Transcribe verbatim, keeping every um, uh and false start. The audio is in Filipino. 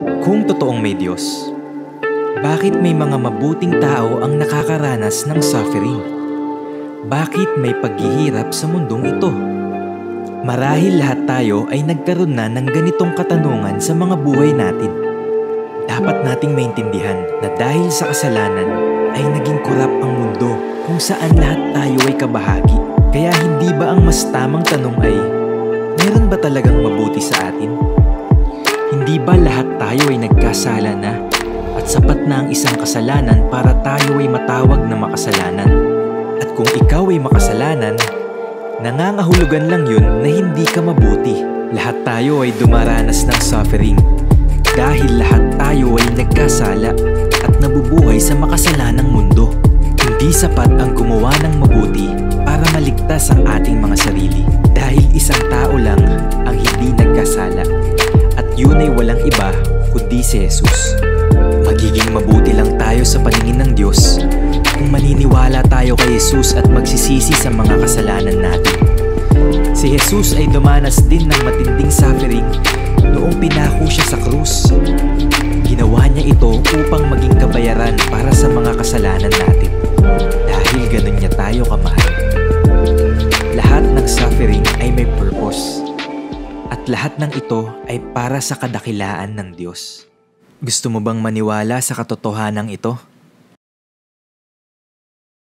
Kung totoong may Diyos, bakit may mga mabuting tao ang nakakaranas ng suffering? Bakit may paghihirap sa mundong ito? Marahil lahat tayo ay nagkaroon na ng ganitong katanungan sa mga buhay natin. Dapat nating maintindihan na dahil sa kasalanan ay naging kurap ang mundo kung saan lahat tayo ay kabahagi. Kaya hindi ba ang mas tamang tanong ay, meron ba talagang mabuti sa atin? Hindi ba lahat tayo ay nagkasala na at sapat na ang isang kasalanan para tayo ay matawag na makasalanan? At kung ikaw ay makasalanan, nangangahulugan lang yun na hindi ka mabuti. Lahat tayo ay dumaranas ng suffering dahil lahat tayo ay nagkasala at nabubuhay sa makasalanang mundo. Hindi sapat ang gumawa ng mabuti para maligtas ang ating mga sarili dahil isang tao lang ang hindi nagkasala at yun ay walang iba kundi si Jesus. Magiging mabuti lang tayo sa paningin ng Diyos kung maniniwala tayo kay Jesus at magsisisi sa mga kasalanan natin. Si Jesus ay dumanas din ng matinding suffering noong pinako siya sa krus. Ginawa niya ito upang maging kabayaran para sa mga kasalanan natin. Dahil ganun niya tayo kamahal. Lahat ng suffering ay may purpose. At lahat ng ito ay para sa kadakilaan ng Diyos. Gusto mo bang maniwala sa katotohanan ito?